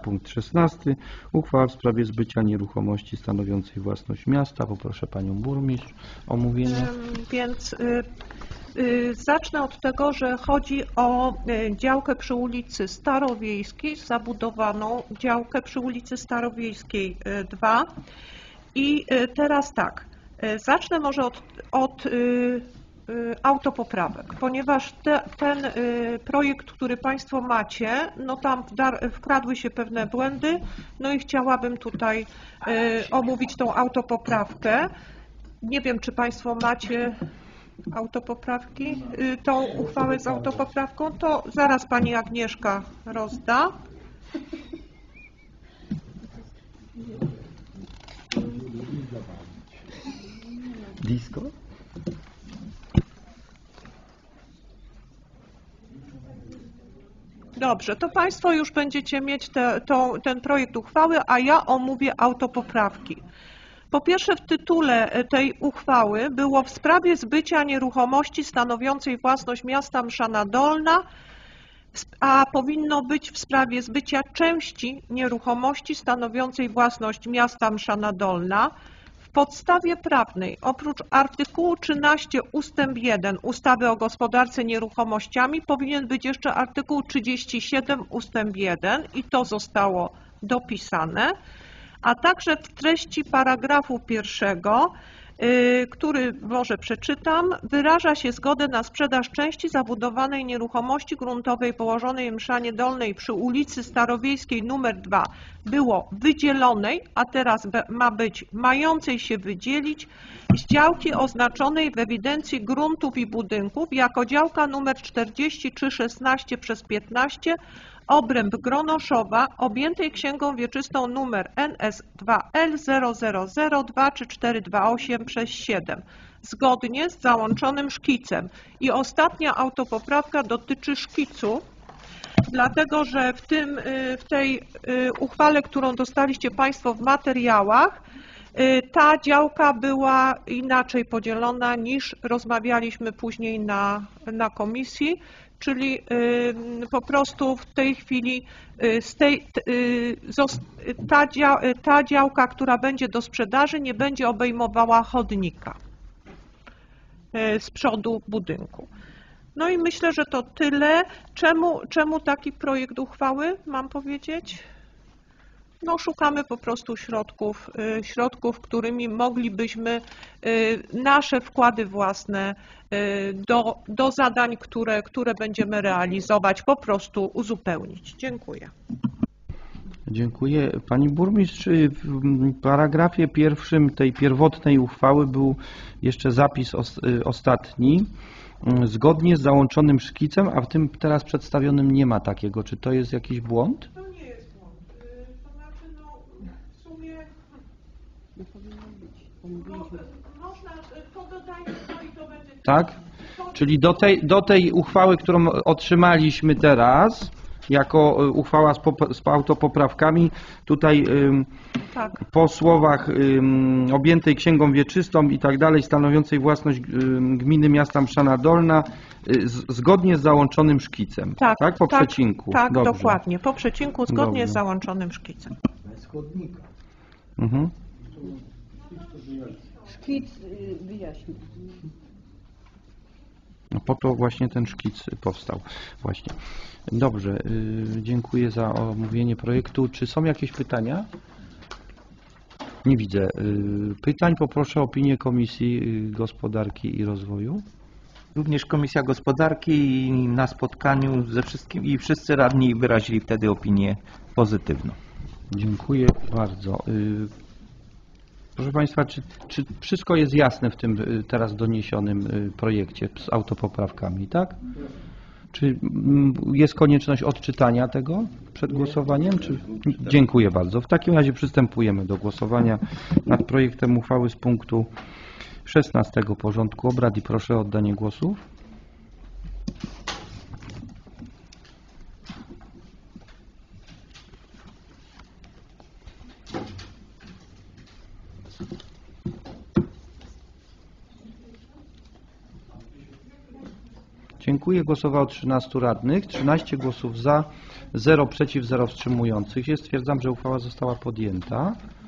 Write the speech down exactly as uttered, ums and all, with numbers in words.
Punkt szesnasty. Uchwała w sprawie zbycia nieruchomości stanowiącej własność miasta. Poproszę Panią Burmistrz o omówienie. Więc y, y, zacznę od tego, że chodzi o y, działkę przy ulicy Starowiejskiej, zabudowaną działkę przy ulicy Starowiejskiej y, dwa. I y, teraz tak, y, zacznę może od, od y, autopoprawek, ponieważ te, ten y, projekt, który Państwo macie, no tam wdar, wkradły się pewne błędy, no i chciałabym tutaj y, omówić tą autopoprawkę. Nie wiem, czy Państwo macie autopoprawki, y, tą uchwałę z autopoprawką, to zaraz Pani Agnieszka rozda. Disco? Dobrze, to Państwo już będziecie mieć te, tą, ten projekt uchwały, a ja omówię autopoprawki. Po pierwsze, w tytule tej uchwały było w sprawie zbycia nieruchomości stanowiącej własność miasta Mszana Dolna, a powinno być w sprawie zbycia części nieruchomości stanowiącej własność miasta Mszana Dolna. W podstawie prawnej oprócz artykułu trzynaście ustęp jeden ustawy o gospodarce nieruchomościami powinien być jeszcze artykuł trzydzieści siedem ustęp jeden i to zostało dopisane, a także w treści paragrafu pierwszego, yy, który może przeczytam, wyraża się zgodę na sprzedaż części zabudowanej nieruchomości gruntowej położonej w Mszanie Dolnej przy ulicy Starowiejskiej nr dwa. Było wydzielonej, a teraz ma być mającej się wydzielić z działki oznaczonej w ewidencji gruntów i budynków jako działka nr czterdzieści trzy szesnaście przez piętnaście obręb Gronoszowa objętej księgą wieczystą nr N S dwa L zero zero zero dwa trzy cztery dwa osiem przez siedem zgodnie z załączonym szkicem. I ostatnia autopoprawka dotyczy szkicu, dlatego że w, tym, w tej uchwale, którą dostaliście Państwo w materiałach, ta działka była inaczej podzielona niż rozmawialiśmy później na, na komisji, czyli po prostu w tej chwili z tej, ta, ta działka, która będzie do sprzedaży, nie będzie obejmowała chodnika z przodu budynku. No i myślę, że to tyle. Czemu, czemu taki projekt uchwały, mam powiedzieć? No, szukamy po prostu środków, środków, którymi moglibyśmy nasze wkłady własne do, do zadań, które, które będziemy realizować, po prostu uzupełnić. Dziękuję. Dziękuję. Pani Burmistrz, w paragrafie pierwszym tej pierwotnej uchwały był jeszcze zapis ostatni, zgodnie z załączonym szkicem, a w tym teraz przedstawionym nie ma takiego. Czy to jest jakiś błąd? To nie jest błąd. To znaczy, no w sumie no, można, to dodajmy to i to będzie... Tak? Czyli do tej, do tej uchwały, którą otrzymaliśmy teraz, jako uchwała z, pop, z autopoprawkami, tutaj ym, tak. Po słowach ym, objętej księgą wieczystą i tak dalej, stanowiącej własność ym, gminy miasta Mszana Dolna, y, z, zgodnie z załączonym szkicem, tak? tak? Po tak, przecinku. Tak, Dobrze. Dokładnie, po przecinku zgodnie Dobrze. z załączonym szkicem. Bez chodnika. Mhm. Szkic wyjaśni. No po to właśnie ten szkic powstał. Właśnie. Dobrze, dziękuję za omówienie projektu. Czy są jakieś pytania? Nie widzę pytań. Poproszę o opinię Komisji Gospodarki i Rozwoju. Również Komisja Gospodarki na spotkaniu ze wszystkim i wszyscy radni wyrazili wtedy opinię pozytywną. Dziękuję bardzo. Proszę Państwa, czy, czy wszystko jest jasne w tym teraz doniesionym projekcie z autopoprawkami, tak? Czy jest konieczność odczytania tego przed głosowaniem? Czy... Dziękuję bardzo. W takim razie przystępujemy do głosowania nad projektem uchwały z punktu szesnastego porządku obrad i proszę o oddanie głosów. Dziękuję. Głosowało trzynastu radnych, trzynaście głosów za, zero przeciw, zero wstrzymujących się. Stwierdzam, że uchwała została podjęta.